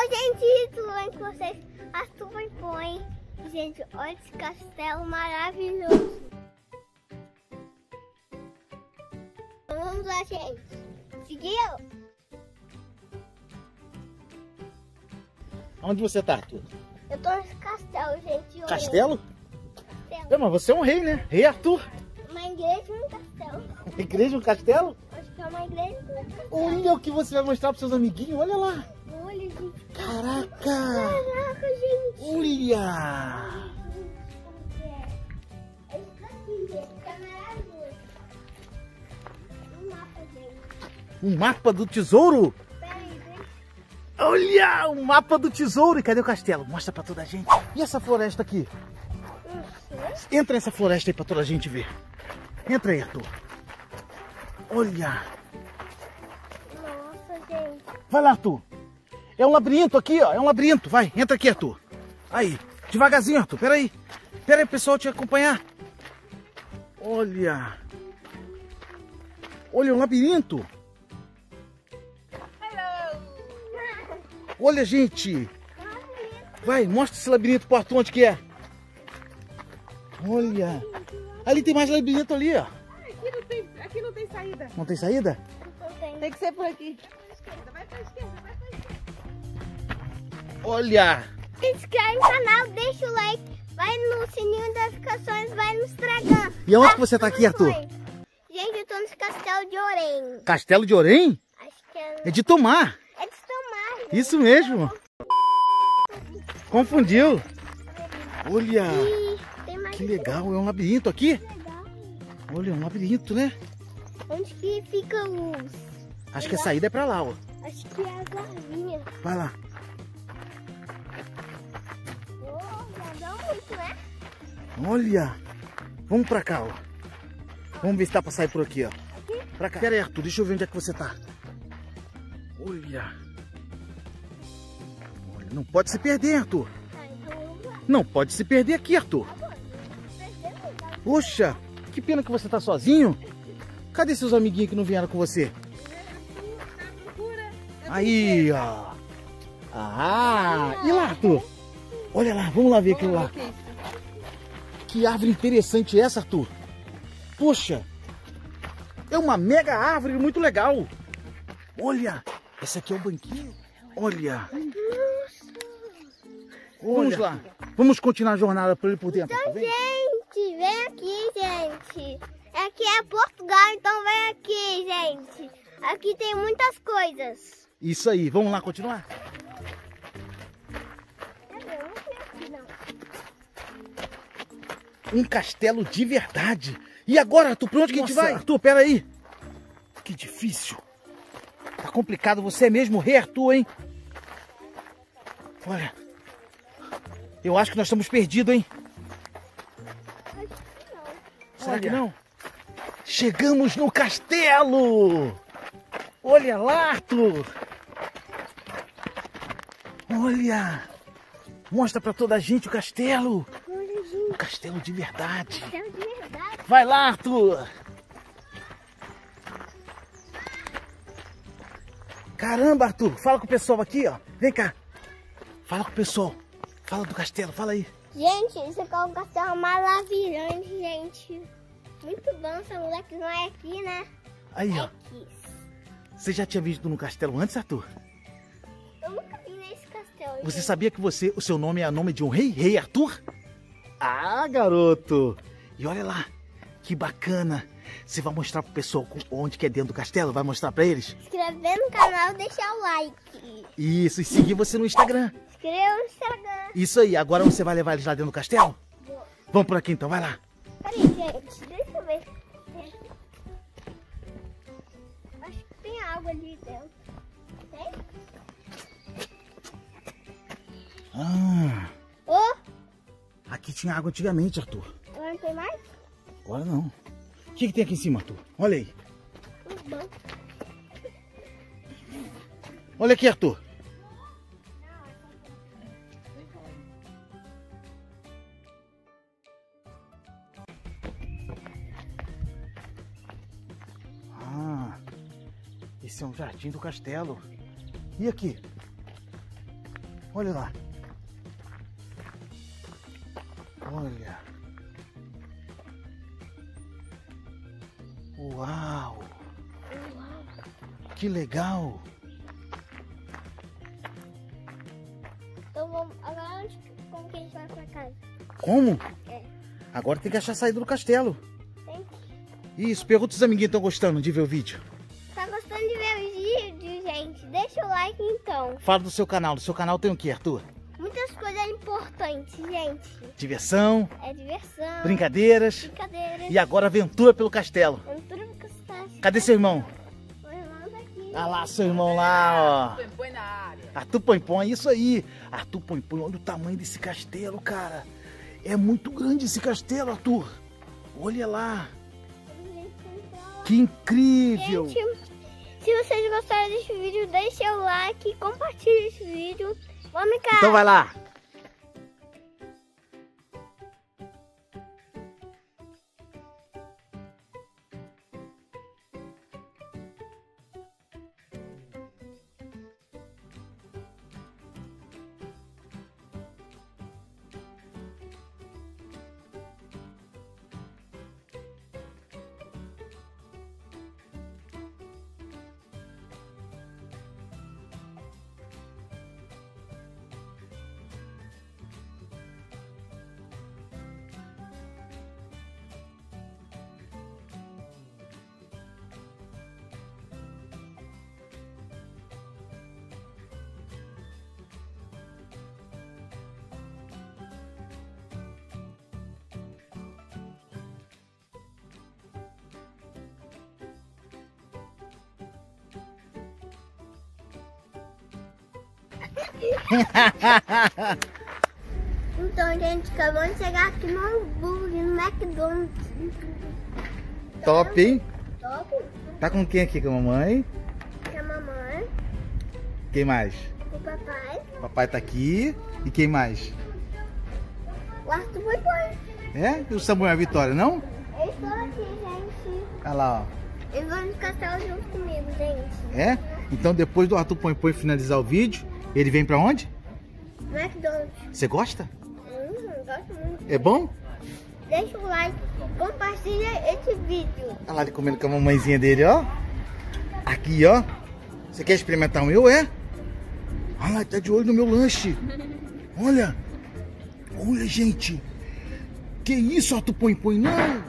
gente, tudo bem com vocês? Arthur vai põe. Gente, olha esse castelo maravilhoso. Vamos lá, gente. Seguiu? Onde você tá, Arthur? Eu tô nesse castelo, gente. Castelo? Castelo. É, mas você é um rei, né? Rei Arthur. Uma igreja e um castelo. Uma igreja, um castelo? Acho que é uma igreja e um castelo. Olha o que você vai mostrar pros seus amiguinhos, olha lá. Olha, gente. Caraca! Caraca, gente. Olha! É isso aqui, gente. É maravilhoso. Um mapa, gente. Um mapa do tesouro? Peraí, gente. Olha! Um mapa do tesouro! E cadê o castelo? Mostra pra toda a gente. E essa floresta aqui? Entra nessa floresta aí pra toda a gente ver. Entra aí, Arthur. Olha! Nossa, gente. Vai lá, Arthur. É um labirinto aqui, ó. É um labirinto. Vai, entra aqui, Arthur. Aí, devagarzinho, Arthur. Peraí. Peraí, o pessoal te acompanhar. Olha. Olha, um labirinto. Olha, gente. Vai, mostra esse labirinto pro Arthur onde que é. Olha. Ali tem mais labirinto ali, ó. Aqui não tem saída. Não tem saída? Tem que ser por aqui. Vai pra esquerda, vai pra esquerda. Olha. Se inscreve no canal, deixa o like, vai no sininho das notificações, vai no Instagram. E aonde que você tá aqui, Arthur? Gente, eu tô nesse castelo de Orém. Castelo de Orém? Acho que é... É de Tomar. É de Tomar. gente. Isso mesmo. Confundiu. Olha. E tem mais Que legal. É um labirinto aqui. legal. Olha, é um labirinto, né? Onde que fica os... Acho que a saída é pra lá, ó. Acho que é as larvinhas. Vai lá. Oh, já dá muito, né? Olha. Vamos pra cá, ó. Vamos ver se dá pra sair por aqui, ó. Pra cá. Pera aí, Arthur. Deixa eu ver onde é que você tá. Olha. Olha, não pode se perder, Arthur. Tá, então vamos lá. Não pode se perder aqui, Arthur. Poxa, que pena que você tá sozinho. Cadê seus amiguinhos que não vieram com você? Aí, ó. Ah, e lá, Arthur? Olha lá, vamos lá ver aquilo lá. Que árvore interessante é essa, Arthur? Poxa, é uma mega árvore muito legal. Olha, esse aqui é o banquinho. Olha. Vamos lá. Vamos continuar a jornada por ele por dentro, tá bem? Gente, vem aqui, gente. Aqui é Portugal, então vem aqui, gente. Aqui tem muitas coisas. Isso aí, vamos lá continuar? Eu não sei aqui, não. Um castelo de verdade. E agora, Arthur, pra onde que a gente vai? Arthur, pera aí. Que difícil. Tá complicado, você é mesmo o rei Arthur, hein? Olha. Eu acho que nós estamos perdidos, hein? Acho que não. Será que não? Chegamos no castelo! Olha lá, Arthur! Olha! Mostra pra toda a gente o castelo! Olha, O gente. castelo de verdade! Castelo de verdade. Vai lá, Arthur! Caramba, Arthur! Fala com o pessoal aqui, ó! Vem cá! Fala com o pessoal! Fala do castelo, fala aí! Gente, isso aqui é um castelo maravilhoso, gente. Muito bom, essa mulher que não é aqui, né? Aí, É ó! aqui. Você já tinha visto no castelo antes, Arthur? Eu nunca vi nesse castelo. Você gente. sabia que o seu nome é o nome de um rei? Rei Arthur? Ah, garoto! E olha lá, que bacana! Você vai mostrar pro pessoal onde que é dentro do castelo? Vai mostrar pra eles? Se inscrever no canal e deixar o like. Isso, e seguir você no Instagram. Inscreva no Instagram. Isso aí, agora você vai levar eles lá dentro do castelo? Vamos por aqui então, vai lá. Peraí, gente, deixa eu ver. Acho que tem água ali dentro. Tem? Ah, Ô, aqui tinha água antigamente, Arthur. agora não tem mais? Agora não. O que tem aqui em cima, Arthur? Olha aí. Bom. Olha aqui, Arthur. Ah, esse é um jardim do castelo. E aqui? Olha lá. Olha. Uau. Que legal. Então vamos. Agora como que a gente vai pra casa? Como? É. Agora tem que achar a saída do castelo. Tem que... Isso, pergunta se os amiguinhos estão gostando de ver o vídeo. Tá gostando de ver o vídeo, gente? Deixa o like então. Fala do seu canal. Do seu canal tem o que, Arthur? Muitas coisas importantes, gente. Diversão, É diversão, brincadeiras brincadeira, e agora aventura pelo castelo. aventura no castelo. Cadê seu irmão? Meu irmão tá aqui. Ah lá, seu irmão lá, ó. Põe na área. Arthur Põe, isso aí. Arthur Põe, olha o tamanho desse castelo, cara. É muito grande esse castelo, Arthur. Olha lá. Que incrível. Gente, se vocês gostaram desse vídeo, deixa o like, compartilha esse vídeo. Vamos cá. Então vai lá. Então, gente, acabamos de chegar aqui no hambúrguer, no McDonald's. Top, hein? Top. Tá com quem aqui? Com a mamãe? Com a mamãe, Quem mais? com o papai, Papai tá aqui. E quem mais? o Arthur Põe. É? E o Samuel e a Vitória, não? Eles estão aqui, gente. Olha lá, ó. Eles vão no castelo junto comigo, gente. É? Então depois do Arthur Põe finalizar o vídeo, ele vem pra onde? McDonald's. Você gosta? Gosto muito. É bom? Deixa o like, compartilha esse vídeo. Olha lá ele comendo com a mamãezinha dele, ó. Aqui, ó. Você quer experimentar o meu, é? Olha lá, tá de olho no meu lanche. Olha. Olha, gente. Que isso, Arthur Põe? Não.